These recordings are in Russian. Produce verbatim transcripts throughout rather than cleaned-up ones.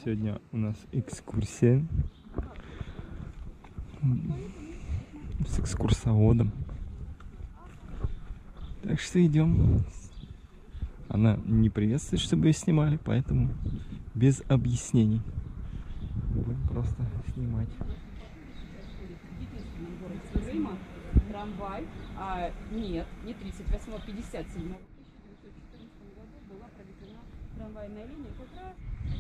Сегодня у нас экскурсия с экскурсоводом. Так что идем. Она не приветствует, чтобы ее снимали, поэтому без объяснений. Будем просто снимать. Трамвай, а нет, не тридцать восьмого, пятьдесят седьмого. В тысяча девятьсот четырнадцатом году была проведена трамвайная линия как раз.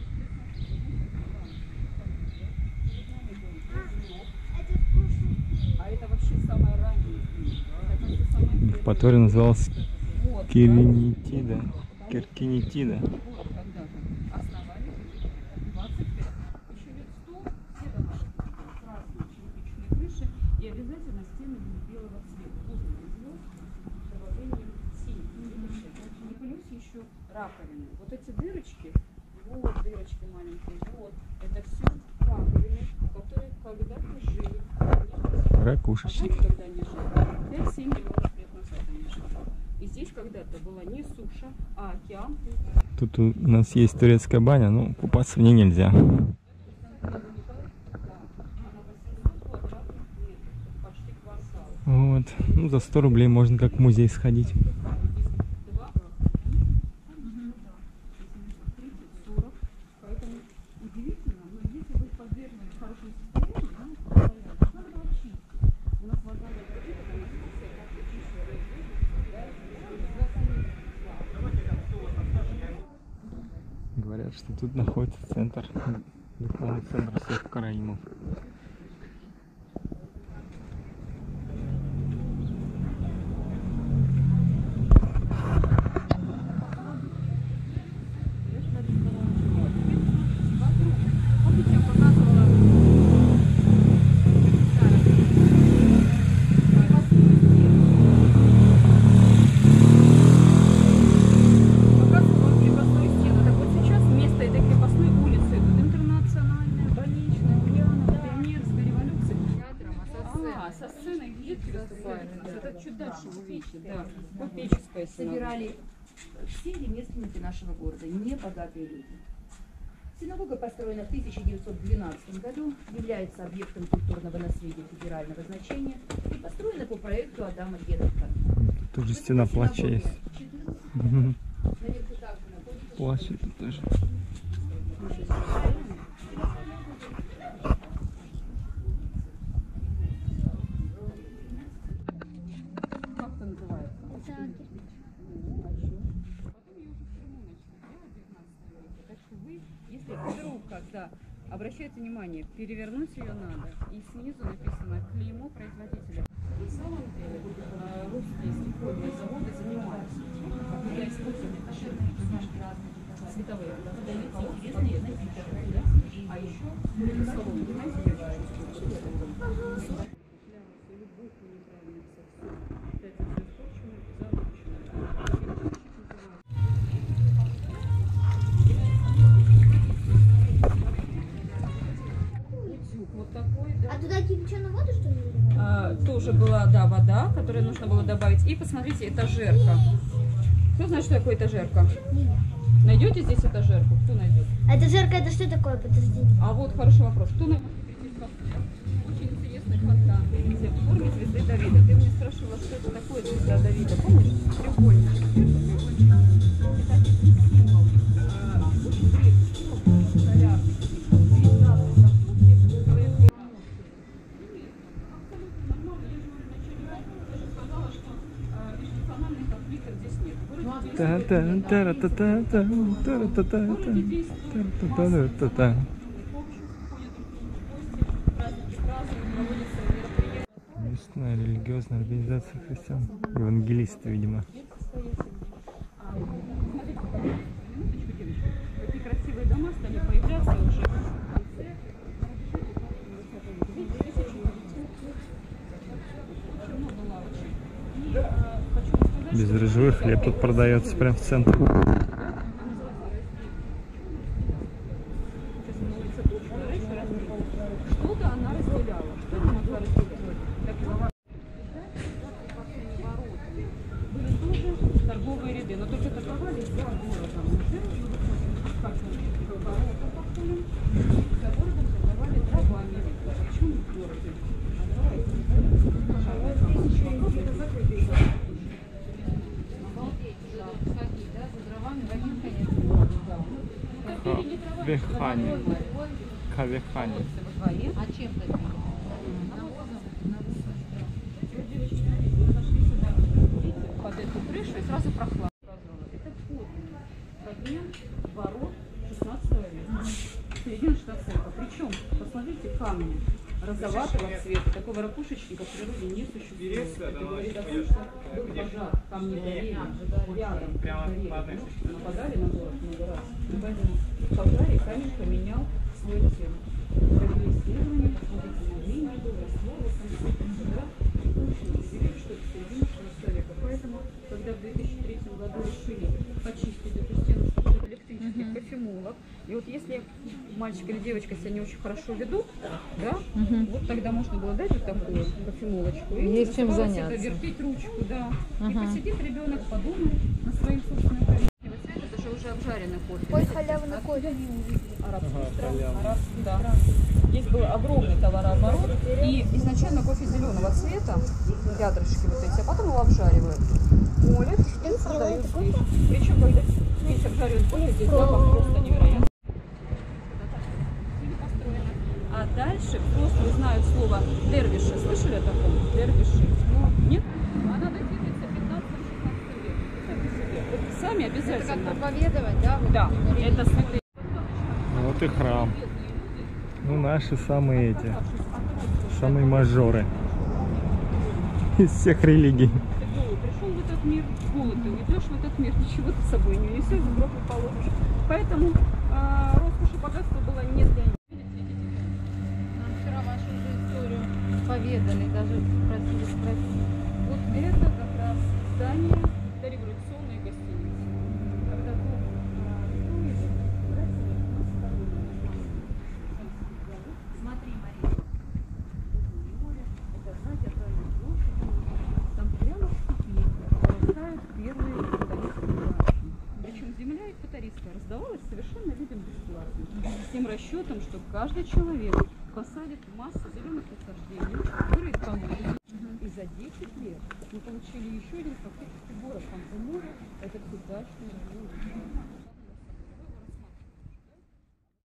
А это вообще самая ранняя линия. Которая называлась Киринитида. Киркинитида. Основали двадцать лет. Еще лет сто, все дома красные черепичные крыши и обязательно стены белого цвета. Возле звезд с добавлением синей. И плюс еще раковины. Вот эти дырочки, вот дырочки маленькие, вот, это все раковины, которые когда-то жили. Ракушечник. А когда они жили? пять-семь миллионов лет назад они жили. И здесь когда-то была не суша, а океан. Тут у нас есть турецкая баня, но купаться в ней нельзя. Вот. Ну, за сто рублей можно как в музей сходить. Говорят, что тут находится центр, духовный центр всех караимов. Собирали все ремесленники нашего города, небогатые люди. Синагога построена в тысяча девятьсот двенадцатом году, является объектом культурного наследия федерального значения и построена по проекту Адама Гедовка. Тут тоже стена плача есть. Плач тут тоже. Когда обращайте внимание, перевернуть ее надо, и снизу написано клеймо производителя. На самом деле русские стеклянные заводы занимаются, когда используют световые, а еще салон, А туда кипяченую воду, что ли? А, тоже была, да, вода, которую нужно было добавить. И посмотрите, этажерка. Кто знает, что такое этажерка? Нет. Найдете здесь этажерку? Кто найдет? А этажерка это что такое? Подожди. А вот хороший вопрос. Кто найдет? Очень интересный фонтан. Видите, в форме звезды Давида. Ты мне спрашивала, что это такое звезда Давида. Помнишь? Треугольник. Треугольник. Это символ. А, очень древний символ. Царя. Местная религиозная организация христиан. Евангелисты, видимо. Какие красивые дома стали появляться уже. Бездрожжевой хлеб тут продается прямо в центре. Что-то она разделяла. Что она могла разделять? Были тоже торговые ряды, но только торговались за городом. Уже, как мы, Кавехани. Кавехани. А чем такие? Девочки, мы зашли сюда, видите, под эту крышу и сразу прохладно. Это подлинный фрагмент ворот шестнадцатого века. Середина шестнадцатого. Причем, посмотрите, камни розоватого цвета, такого ракушечника в природе не существует. Это говорит о том, что был пожар, камни горели, рядом горели, потому что нападали на город много раз. И поэтому в пожаре камень поменял свой цвет. Провели исследования, посмотрите, на линии был, раствор, да, и точно определили, что это середина шестнадцатого века. Поэтому, когда в две тысячи третьем году решили почистить эту стену, что это электрический кофемолок, и вот если мальчик или девочка себя не очень хорошо ведут, да, Мгм. вот тогда можно было дать вот такую кофемолочку. И Есть чем оставалось заняться. это, вертеть ручку, да. И Ага. посидит ребенок, подумает на своим собственным кофе. Цвет, это же уже обжаренный кофе. Ой, халявный кофе. Арабские страны, арабский, да. Здесь был огромный товарооборот, и изначально кофе зеленого цвета, ядрышки вот эти, а потом его обжаривают, молят и продают здесь. Причем, когда здесь обжаривают кофе, здесь запах просто невероятный. А дальше взрослые знают слово дервиши. Слышали о таком? Дервиши. Ну, нет? Она датируется пятнадцатым-шестнадцатым веком. Представьте себе. Вот сами обязательно. проповедовать, да? Да, это святые. Вот и храм. Ну, наши самые эти, самые мажоры из всех религий. Ты голый пришел в этот мир, голый ты уйдешь в этот мир, ничего ты с собой не унесешь, в гроб не положишь. Поэтому а, роскошь и богатство было не для них. Нам вчера вашу же историю поведали, даже просили спросить. Вот это как раз здание дореволюционной гостиницы. Когда дом а, строили, братья нас сторонние. Смотри, Мария. Море, это знаете, отправили площадь, там прямо в степи вырастают первые футаристские башни. Причем земля их футаристская раздавалась совершенно людям бесплатно. С тем расчетом, что каждый человек посадит массу зеленых насаждений, вырыт камни. И за десять лет мы получили еще один фактически город, там за море, это все дачный район.